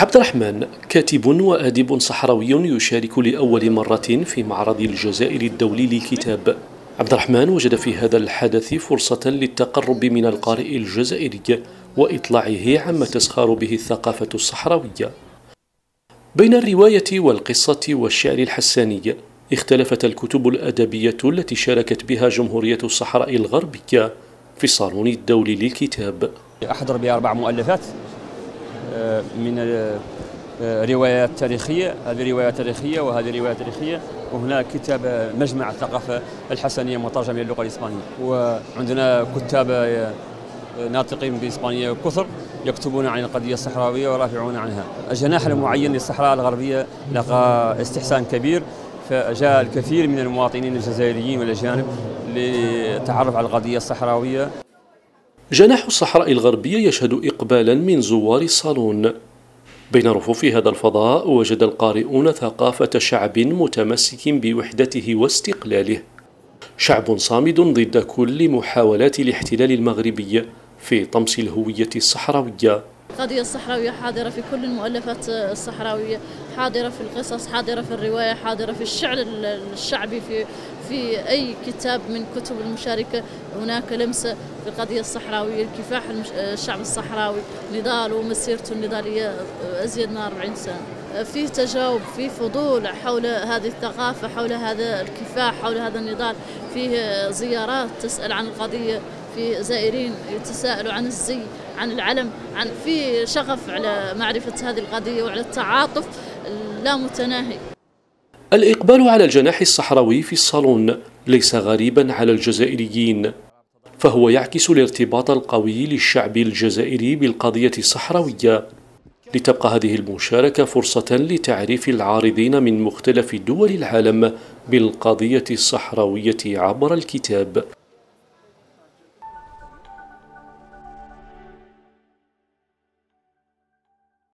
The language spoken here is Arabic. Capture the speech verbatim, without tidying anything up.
عبد الرحمن كاتب وأديب صحراوي يشارك لأول مرة في معرض الجزائر الدولي للكتاب. عبد الرحمن وجد في هذا الحدث فرصة للتقرب من القارئ الجزائري وإطلاعه عما تزخر به الثقافة الصحراوية. بين الرواية والقصة والشعر الحساني اختلفت الكتب الأدبية التي شاركت بها جمهورية الصحراء الغربية في الصالون الدولي للكتاب. أحضر بأربع مؤلفات من روايات تاريخية، هذه روايات تاريخية وهذه روايات تاريخية، وهناك كتاب مجمع الثقافة الحسنية مترجم إلى اللغة الإسبانية، وعندنا كتاب ناطقين بالإسبانية كثر يكتبون عن القضية الصحراوية ويرافعون عنها. الجناح المعين للصحراء الغربية لقى استحسان كبير، فجاء الكثير من المواطنين الجزائريين والأجانب للتعرف على القضية الصحراوية. جناح الصحراء الغربية يشهد إقبالا من زوار الصالون. بين رفوف هذا الفضاء وجد القارئون ثقافة شعب متمسك بوحدته واستقلاله، شعب صامد ضد كل محاولات الاحتلال المغربي في طمس الهوية الصحراوية. القضية الصحراوية حاضرة في كل المؤلفات الصحراوية، حاضرة في القصص، حاضرة في الرواية، حاضرة في الشعر الشعبي، في في أي كتاب من كتب المشاركة هناك لمسة في القضية الصحراوية، كفاح الشعب الصحراوي، نضاله ومسيرته النضالية أزيد من أربعين سنة. فيه تجاوب، فيه فضول حول هذه الثقافة، حول هذا الكفاح، حول هذا النضال، فيه زيارات تسأل عن القضية، في زائرين يتساءلوا عن الزي، عن العلم، عن في شغف على معرفة هذه القضية وعلى التعاطف لا متناهي. الإقبال على الجناح الصحراوي في الصالون ليس غريبا على الجزائريين، فهو يعكس الارتباط القوي للشعب الجزائري بالقضية الصحراوية، لتبقى هذه المشاركة فرصة لتعريف العارضين من مختلف دول العالم بالقضية الصحراوية عبر الكتاب.